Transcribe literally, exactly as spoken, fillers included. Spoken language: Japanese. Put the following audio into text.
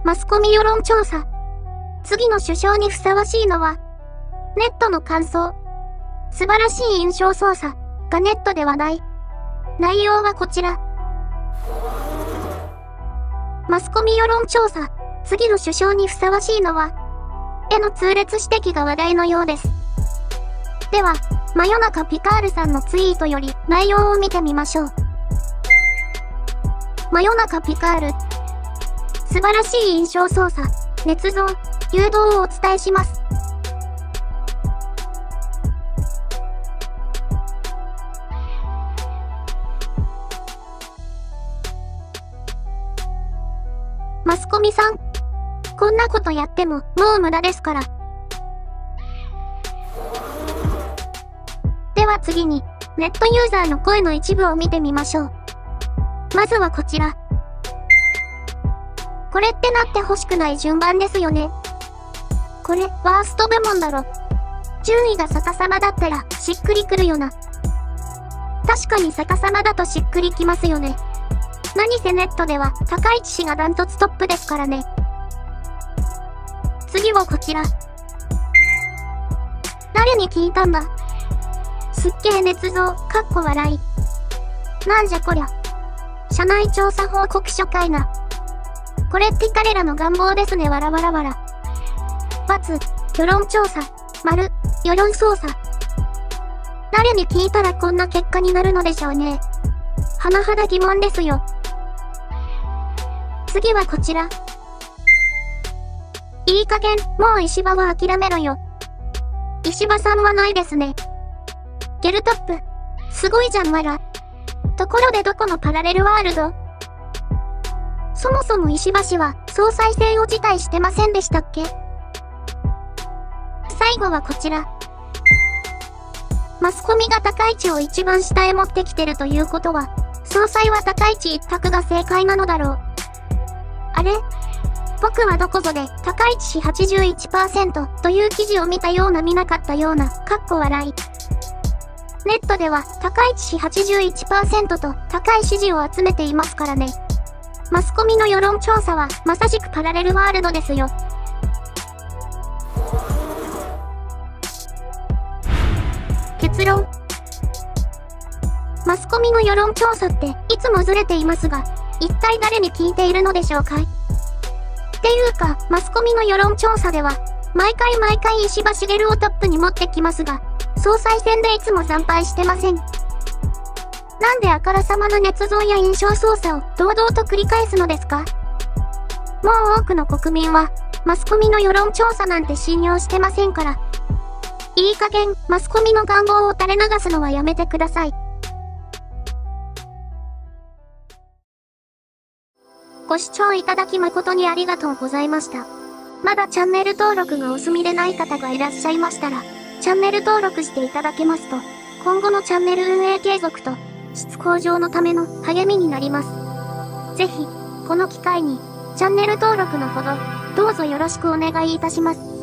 マスコミ世論調査。次の首相にふさわしいのは、ネットの感想。素晴らしい印象操作がネットで話題。内容はこちら。マスコミ世論調査。次の首相にふさわしいのは、への痛烈指摘が話題のようです。では、真夜中ピカールさんのツイートより内容を見てみましょう。真夜中ピカール。素晴らしい印象操作、捏造、誘導をお伝えします。マスコミさん。こんなことやってももう無駄ですから。では次に、ネットユーザーの声の一部を見てみましょう。まずはこちら。これってなってほしくない順番ですよね。これ、ワースト部門だろ。順位が逆さまだったら、しっくりくるよな。確かに逆さまだとしっくりきますよね。何せネットでは、高市氏がダントツトップですからね。次はこちら。誰に聞いたんだ？すっげー捏造、かっこ笑い。なんじゃこりゃ。社内調査報告書かいな。これって彼らの願望ですね、わらわらわら。×、世論調査、丸、世論操作。誰に聞いたらこんな結果になるのでしょうね。甚だ疑問ですよ。次はこちら。いい加減、もう石破は諦めろよ。石破さんはないですね。ゲルトップ。すごいじゃんわら。ところでどこのパラレルワールド？そもそも石破氏は総裁選を辞退してませんでしたっけ？最後はこちら。マスコミが高市を一番下へ持ってきてるということは、総裁は高市一択が正解なのだろう。あれ？僕はどこぞで高市氏 はちじゅういちパーセント という記事を見たような見なかったような、かっこ笑い。ネットでは高市氏 はちじゅういちパーセント と高い支持を集めていますからね。マスコミの世論調査はまさしくパラレルワールドですよ。結論。マスコミの世論調査っていつもずれていますが、一体誰に聞いているのでしょうか？っていうか、マスコミの世論調査では、毎回毎回石破茂をトップに持ってきますが、総裁選でいつも惨敗してません。なんであからさまな捏造や印象操作を堂々と繰り返すのですか？もう多くの国民は、マスコミの世論調査なんて信用してませんから。いい加減、マスコミの願望を垂れ流すのはやめてください。ご視聴いただき誠にありがとうございました。まだチャンネル登録がお済みでない方がいらっしゃいましたら、チャンネル登録していただけますと、今後のチャンネル運営継続と、質向上のための励みになります。ぜひ、この機会に、チャンネル登録のほど、どうぞよろしくお願いいたします。